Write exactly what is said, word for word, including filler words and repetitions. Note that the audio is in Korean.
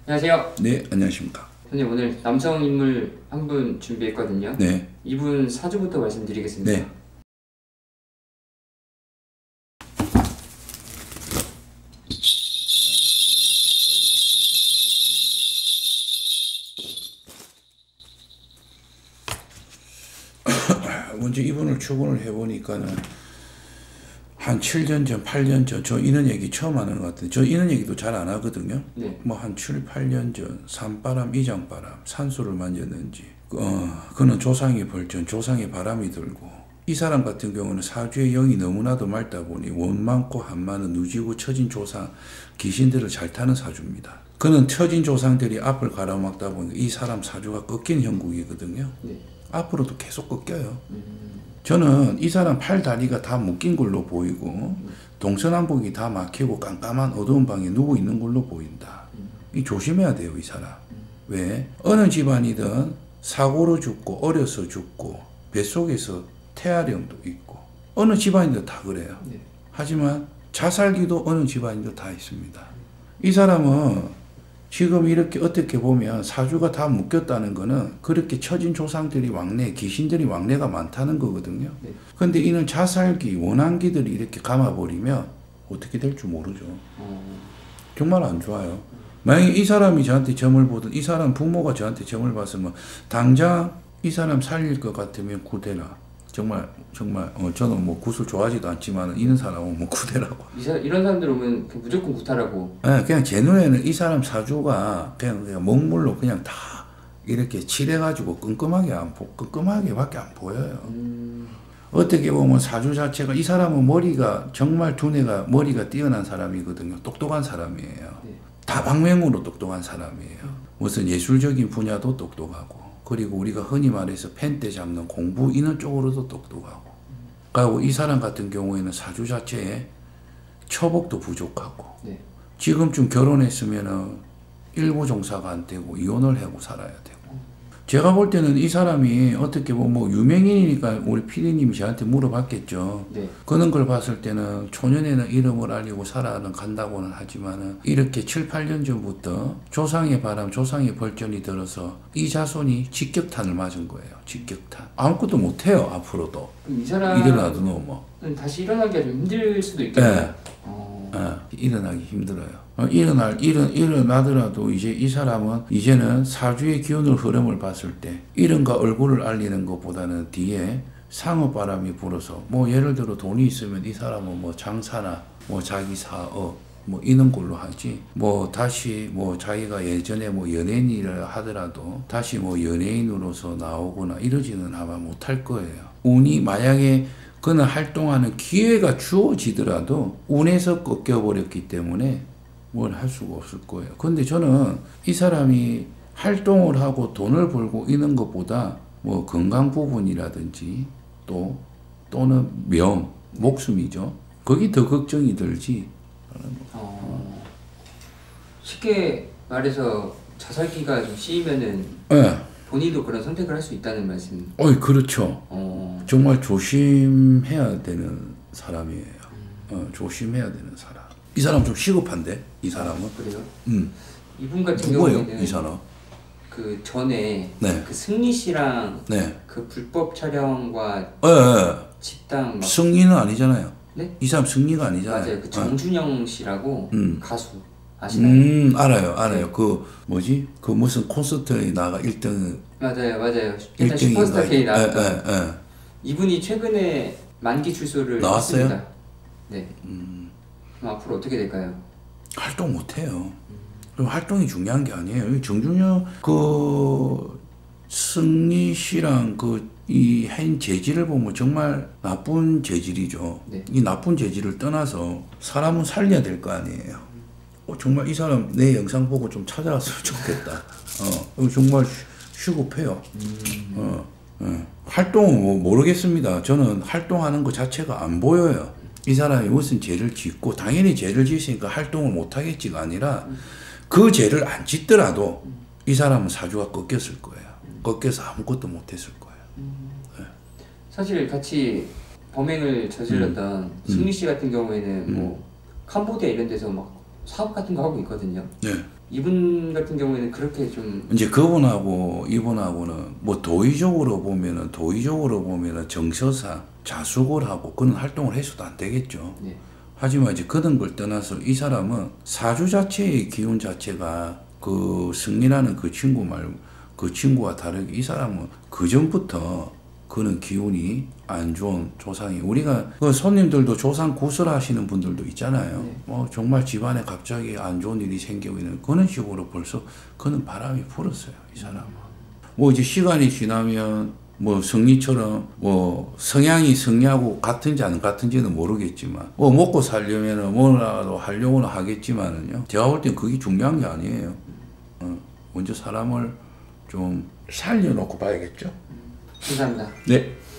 안녕하세요. 네, 안녕하십니까. 선생님, 오늘 남성 인물 한 분 준비했거든요. 네. 이분 사주부터 말씀드리겠습니다. 네. 먼저 이분을 추론을 해보니까는 한 칠 년 전, 팔 년 전, 저 이런 얘기 처음 하는 것 같아요. 저 이런 얘기도 잘 안 하거든요. 네. 뭐 한 칠, 팔 년 전, 산바람, 이장바람, 산수를 만졌는지, 어, 그는 조상의 벌전, 조상의 바람이 들고, 이 사람 같은 경우는 사주의 영이 너무나도 맑다 보니 원 많고 한 많은 누지고 처진 조상, 귀신들을 잘 타는 사주입니다. 그는 처진 조상들이 앞을 가로막다 보니 이 사람 사주가 꺾인 형국이거든요. 네. 앞으로도 계속 꺾여요. 음. 저는 이 사람 팔 다리가 다 묶인 걸로 보이고 동서남북이 다 막히고 깜깜한 어두운 방에 누워 있는 걸로 보인다. 이 조심해야 돼요, 이 사람. 왜? 어느 집안이든 사고로 죽고 어려서 죽고 뱃속에서 태아령도 있고 어느 집안이든 다 그래요. 하지만 자살기도 어느 집안이든 다 있습니다. 이 사람은 지금 이렇게 어떻게 보면 사주가 다 묶였다는 거는 그렇게 처진 조상들이 왕래, 귀신들이 왕래가 많다는 거거든요. 네. 근데 이는 자살기, 원한기들이 이렇게 감아버리면 어떻게 될 줄 모르죠. 음. 정말 안 좋아요. 만약에 이 사람이 저한테 점을 보든 이 사람 부모가 저한테 점을 봤으면 당장 이 사람 살릴 것 같으면 구대라. 정말 정말 어, 저는 뭐 굿을 좋아하지도 않지만 이런 사람은 뭐 구대라고. 이 사, 이런 사람들 오면 무조건 구타라고. 네, 그냥 제 눈에는 이 사람 사주가 그냥, 그냥 먹물로 그냥 다 이렇게 칠해가지고 끔끔하게 안 보, 끔끔하게밖에 안 보여요. 음. 어떻게 보면 사주 자체가 이 사람은 머리가 정말 두뇌가 머리가 뛰어난 사람이거든요. 똑똑한 사람이에요. 네. 다방면으로 똑똑한 사람이에요. 무슨 예술적인 분야도 똑똑하고. 그리고 우리가 흔히 말해서 펜대 잡는 공부 이런 쪽으로도 똑똑하고. 그리고 이 사람 같은 경우에는 사주 자체에 처복도 부족하고. 네. 지금쯤 결혼했으면은 일부 종사가 안 되고 이혼을 하고 살아야 되고. 제가 볼 때는 이 사람이 어떻게 보면 뭐 유명인이니까 우리 피디님이 저한테 물어봤겠죠. 네. 그런 걸 봤을 때는 초년에는 이름을 알리고 살아는 간다고는 하지만은 이렇게 칠, 팔 년 전부터 조상의 바람, 조상의 벌전이 들어서 이 자손이 직격탄을 맞은 거예요. 직격탄. 아무것도 못해요, 앞으로도. 이 사람 일어나도 뭐. 다시 일어나기가 좀 힘들 수도 있겠네요. 네. 어. 네. 일어나기 힘들어요. 어, 일어날, 일어, 일어나더라도 이제 이 사람은 이제는 사주의 기운을 흐름을 봤을 때 이름과 얼굴을 알리는 것보다는 뒤에 상업바람이 불어서 뭐 예를 들어 돈이 있으면 이 사람은 뭐 장사나 뭐 자기 사업 뭐 이런 걸로 하지 뭐 다시 뭐 자기가 예전에 뭐 연예인이라 하더라도 다시 뭐 연예인으로서 나오거나 이러지는 아마 못할 거예요. 운이 만약에 그는 활동하는 기회가 주어지더라도 운에서 꺾여버렸기 때문에 뭘 할 수가 없을 거예요. 근데 저는 이 사람이 활동을 하고 돈을 벌고 이런 것보다 뭐 건강 부분이라든지 또 또는 명, 목숨이죠. 거기 더 걱정이 들지. 어, 쉽게 말해서 자살기가 좀 씌이면은 네. 본인도 그런 선택을 할 수 있다는 말씀. 어이 그렇죠. 어. 정말 조심해야 되는 사람이에요. 음. 어, 조심해야 되는 사람. 이 사람 좀 시급한데 이 사람은. 아, 그래요? 음. 이분 같은 누구예요, 경우에는 이 사람? 그 전에 네. 그 승리 씨랑 네. 그 불법 촬영과 네, 네. 집단 막 승리는 아니잖아요. 네? 이 사람 승리가 아니잖아요. 맞아요. 그 정준영 씨라고 음. 가수 아시나요? 음, 알아요, 알아요. 네. 그 뭐지? 그 무슨 콘서트에 나가 일 등. 맞아요, 맞아요. 일단 슈퍼스타 K 나왔던. 에, 에, 에. 이분이 최근에 만기 출소를 나왔어요? 했습니다. 네. 음. 그럼 앞으로 어떻게 될까요? 활동 못해요. 음. 활동이 중요한 게 아니에요. 정준영 그 승리 씨랑 그 이 한 재질을 보면 정말 나쁜 재질이죠. 네. 이 나쁜 재질을 떠나서 사람은 살려야 될 거 아니에요. 어, 정말 이 사람 내 영상 보고 좀 찾아왔으면 좋겠다. 어, 정말 시급해요. 음. 어, 어. 활동은 뭐 모르겠습니다. 저는 활동하는 것 자체가 안 보여요. 이 사람이 무슨 죄를 짓고 당연히 죄를 짓으니까 활동을 못하겠지가 아니라 그 죄를 안 짓더라도 이 사람은 사주가 꺾였을 거예요. 꺾여서 아무것도 못했을 거예요. 네. 사실 같이 범행을 저질렀던 음. 승리 씨 같은 경우에는 음. 뭐 캄보디아 이런 데서 막 사업 같은 거 하고 있거든요. 네. 이분 같은 경우에는 그렇게 좀 이제 그분하고 이분하고는 뭐 도의적으로 보면은 도의적으로 보면은 정서상 자숙을 하고 그런 활동을 해서도 안 되겠죠. 네. 하지만 이제 그런 걸 떠나서 이 사람은 사주 자체의 기운 자체가 그 승리라는 그 친구 말고 그 친구와 다르게 이 사람은 그 전부터 그는 기운이 안 좋은 조상이 우리가 그 손님들도 조상 구슬하시는 분들도 있잖아요. 네. 뭐 정말 집안에 갑자기 안 좋은 일이 생기고 있는 그런 식으로 벌써 그는 바람이 불었어요. 이 사람은. 뭐 이제 시간이 지나면 뭐 성리처럼 뭐 성향이 성리하고 같은지 안 같은지는 모르겠지만 뭐 먹고 살려면은 뭐라도 하려고는 하겠지만은요. 제가 볼 땐 그게 중요한 게 아니에요. 어, 먼저 사람을 좀 살려놓고 봐야겠죠. 감사합니다. 네.